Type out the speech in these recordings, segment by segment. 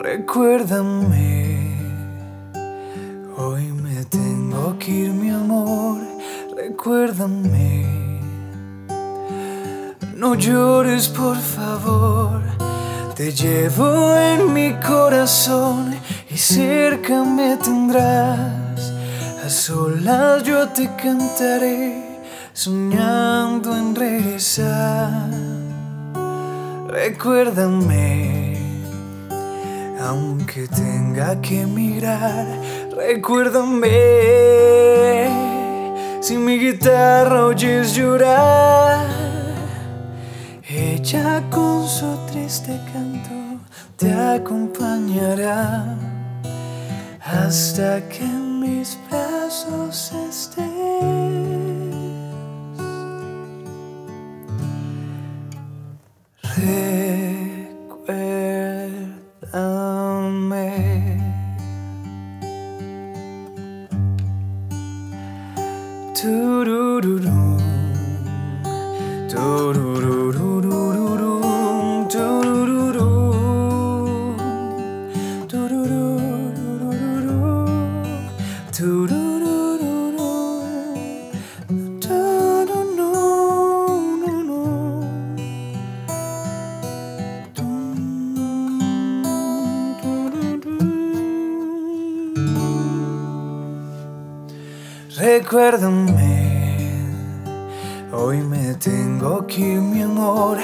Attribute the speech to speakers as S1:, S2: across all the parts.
S1: Recuérdame, hoy me tengo que ir, mi amor. Recuérdame, no llores por favor. Te llevo en mi corazón y cerca me tendrás. A solas yo te cantaré, soñando en regresar. Recuérdame, aunque tenga que emigrar. Recuérdame, si mi guitarra oyes llorar. Ella con su triste canto te acompañará hasta que en mis brazos estés. Recuérdame. Turururu, turururu, turururu, turururu, turururu, Recuérdame, hoy me tengo que ir, mi amor.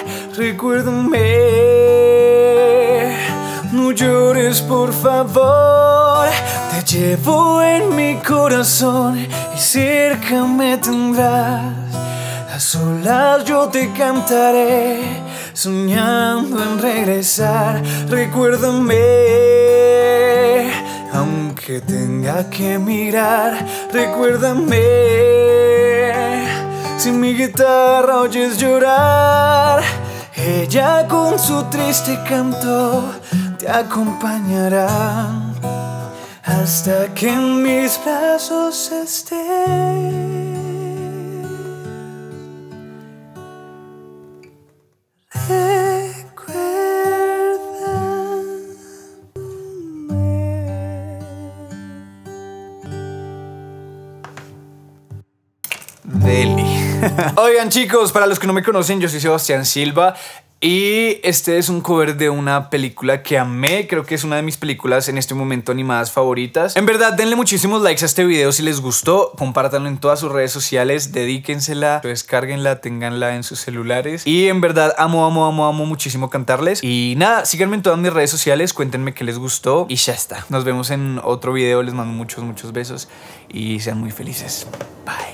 S1: Recuérdame, no llores por favor. Te llevo en mi corazón y cerca me tendrás. A solas yo te cantaré, soñando en regresar. Recuérdame, aunque tenga que mirar. Recuérdame, si mi guitarra oyes llorar. Ella con su triste canto te acompañará hasta que en mis brazos estés. Deli. Oigan, chicos, para los que no me conocen, yo soy Sebastián Silva y este es un cover de una película que amé. Creo que es una de mis películas en este momento animadas favoritas. En verdad, denle muchísimos likes a este video si les gustó. Compártanlo en todas sus redes sociales, dedíquensela, descárguenla, ténganla en sus celulares. Y en verdad, amo muchísimo cantarles. Y nada, síganme en todas mis redes sociales, cuéntenme qué les gustó y ya está. Nos vemos en otro video, les mando muchos besos y sean muy felices. Bye.